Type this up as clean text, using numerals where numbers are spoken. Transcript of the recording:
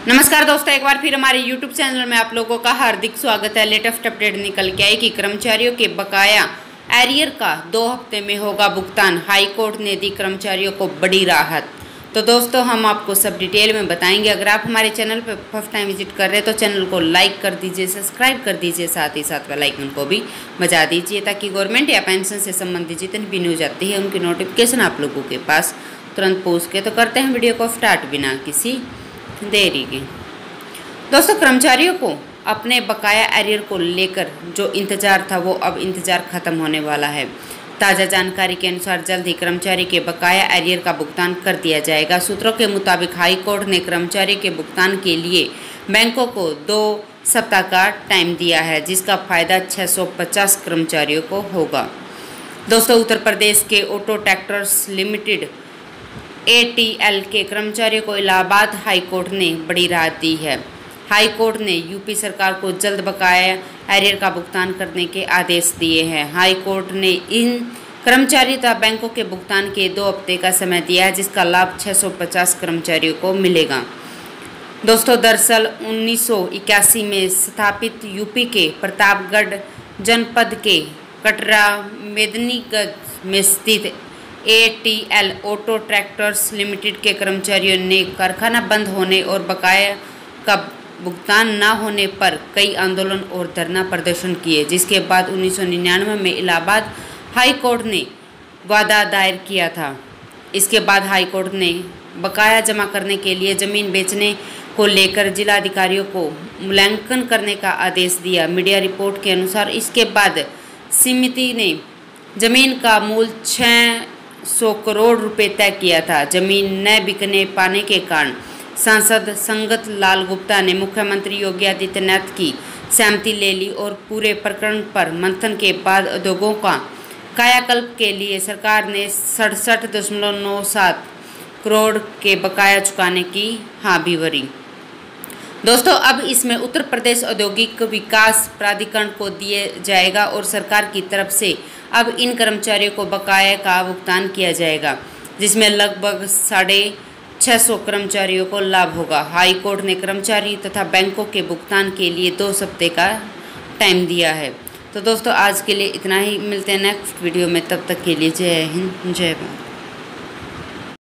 नमस्कार दोस्तों, एक बार फिर हमारे YouTube चैनल में आप लोगों का हार्दिक स्वागत है। लेटेस्ट अपडेट निकल के आई कि कर्मचारियों के बकाया एरियर का 2 हफ्ते में होगा भुगतान। हाई कोर्ट ने दी कर्मचारियों को बड़ी राहत। तो दोस्तों हम आपको सब डिटेल में बताएंगे। अगर आप हमारे चैनल पर फर्स्ट टाइम विजिट कर रहे हैं तो चैनल को लाइक कर दीजिए, सब्सक्राइब कर दीजिए, साथ ही साथ बेल आइकन को भी बजा दीजिए ताकि गवर्नमेंट या पेंशन से संबंधित जितनी भी न्यूज आती है उनकी नोटिफिकेशन आप लोगों के पास तुरंत पहुँच के। तो करते हैं वीडियो को स्टार्ट बिना किसी देरी के। दोस्तों कर्मचारियों को अपने बकाया एरियर को लेकर जो इंतज़ार था वो अब इंतज़ार ख़त्म होने वाला है। ताज़ा जानकारी के अनुसार जल्द ही कर्मचारी के बकाया एरियर का भुगतान कर दिया जाएगा। सूत्रों के मुताबिक हाई कोर्ट ने कर्मचारी के भुगतान के लिए बैंकों को 2 सप्ताह का टाइम दिया है, जिसका फ़ायदा 650 कर्मचारियों को होगा। दोस्तों उत्तर प्रदेश के ऑटो ट्रैक्टर्स लिमिटेड ATL के कर्मचारियों को इलाहाबाद हाई कोर्ट ने बड़ी राहत दी है। हाई कोर्ट ने यूपी सरकार को जल्द बकाया एरियर का भुगतान करने के आदेश दिए हैं। हाई कोर्ट ने इन कर्मचारी तथा बैंकों के भुगतान के 2 हफ्ते का समय दिया है, जिसका लाभ 650 कर्मचारियों को मिलेगा। दोस्तों दरअसल 1981 में स्थापित यूपी के प्रतापगढ़ जनपद के कटरा मेदिनीगंज में स्थित ATL ऑटो ट्रैक्टर्स लिमिटेड के कर्मचारियों ने कारखाना बंद होने और बकाया का भुगतान न होने पर कई आंदोलन और धरना प्रदर्शन किए, जिसके बाद 1999 में इलाहाबाद हाई कोर्ट ने वादा दायर किया था। इसके बाद हाई कोर्ट ने बकाया जमा करने के लिए ज़मीन बेचने को लेकर जिलाधिकारियों को मूल्यांकन करने का आदेश दिया। मीडिया रिपोर्ट के अनुसार इसके बाद समिति ने ज़मीन का मूल्य 600 करोड़ रुपए तय किया था। ज़मीन न बिकने पाने के कारण सांसद संगत लाल गुप्ता ने मुख्यमंत्री योगी आदित्यनाथ की सहमति ले ली और पूरे प्रकरण पर मंथन के बाद उद्योगों का कायाकल्प के लिए सरकार ने 67.97 करोड़ के बकाया चुकाने की हामी भरी। दोस्तों अब इसमें उत्तर प्रदेश औद्योगिक विकास प्राधिकरण को दिया जाएगा और सरकार की तरफ से अब इन कर्मचारियों को बकाया का भुगतान किया जाएगा, जिसमें लगभग 650 कर्मचारियों को लाभ होगा। हाई कोर्ट ने कर्मचारी तथा बैंकों के भुगतान के लिए 2 हफ्ते का टाइम दिया है। तो दोस्तों आज के लिए इतना ही, मिलते हैं नेक्स्ट वीडियो में। तब तक के लिए जय हिंद, जय भारत।